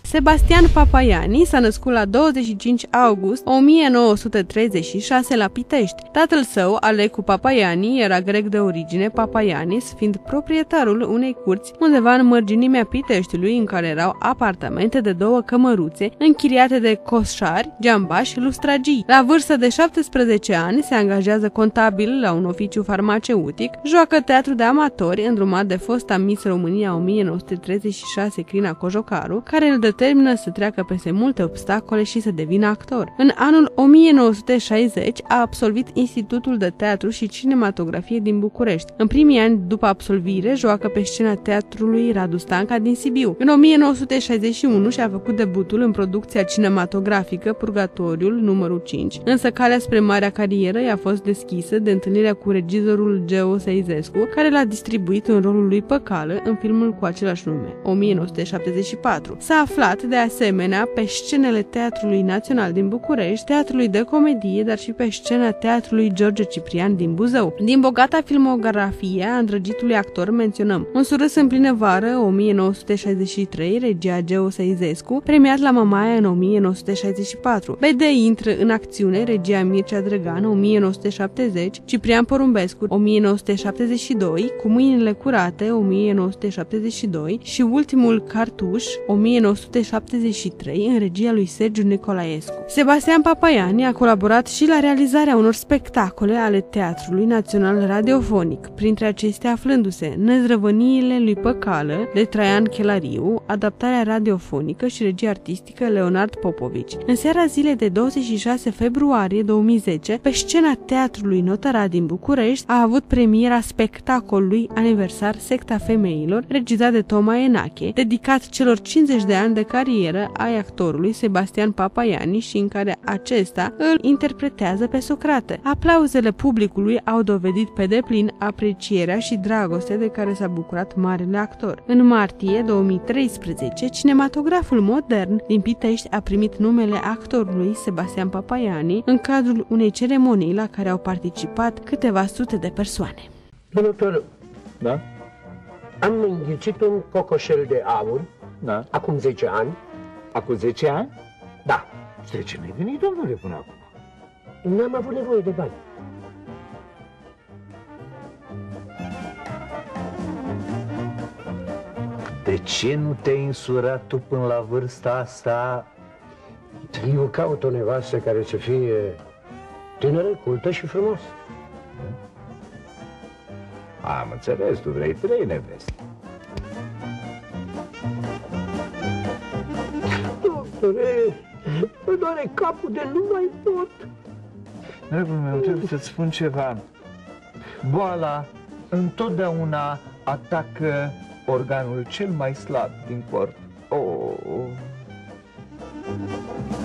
Sebastian Papaiani s-a născut la 25 august 1936 la Pitești. Tatăl său, Alecu Papaiani, era grec de origine, Papaianis, fiind proprietarul unei curți undeva în mărginimea Piteștiului, în care erau apartamente de 2 cămăruțe, închiriate de coșari, geambași și lustragii. La vârstă de 17 ani se angajează contabil la un oficiu farmaceutic, joacă teatru de amatori, îndrumat de fosta Miss România 1936, Crina Cojocaru, care îl determină să treacă peste multe obstacole și să devină actor. În anul 1960 a absolvit Institutul de Teatru și Cinematografie din București. În primii ani după absolvire joacă pe scena Teatrului Radu Stanca din Sibiu. În 1961 și-a făcut debutul în producția cinematografică Purgatoriul numărul 5, însă calea spre marea carieră i-a fost deschisă de întâlnirea cu regizorul Geo Seizescu, care l-a distribuit în rolul lui Păcală în filmul cu același nume, 1974. S-a aflat de asemenea pe scenele Teatrului Național din București, Teatrului de Comedie, dar și pe scena Teatrului George Ciprian din Buzău. Din bogata filmografie a îndrăgitului actor menționăm Un surâs în plină vară, 1963, regia Geo Seizescu, premiat la Mamaia în 1964, BD intră în acțiune, regia Mircea Drăgan, 1970, Ciprian Porumbescu, 1972, Cu mâinile curate, 1972 și Ultimul cartuș, 1973, în regia lui Sergiu Nicolaescu. Sebastian Papaiani a colaborat și la realizarea unor spectacole ale Teatrului Național Radiofonic, printre acestea aflându-se Năzdrăvăniile lui Păcală de Traian Chelariu, adaptarea radiofonică și regia artistică Leonard Popovici. În seara zilei de 26 februarie 2010, pe scena Teatrului Notara din București, a avut premiera spectacolului aniversar Secta Femeilor, regizat de Toma Enache, dedicat celor 50 de ani de carieră ai actorului Sebastian Papaiani și în care acesta îl interpretează pe Socrate. Aplauzele publicului au dovedit pe deplin aprecierea și dragostea de care s-a bucurat marele actor. În martie 2013, cinematograful modern din Pitești a primit numele actorului Sebastian Papaiani în cadrul unei ceremonii la care au participat câteva sute de persoane. Domnul, da? am înghițit un cocoșel de aur, Da. acum 10 ani. Acum 10 ani? Da, De ce n-ai venit, domnule, până acum? n-am avut nevoie de bani. De ce nu te-ai însurat tu până la vârsta asta? Eu caut o nevastă care să fie tânără, cultă și frumoasă. Am înțeles, tu vrei 3 neveste. Doctore, mă doare capul de nu mai pot. Dragul meu, trebuie să-ți spun ceva. Boala întotdeauna atacă organul cel mai slab din corp. Oh.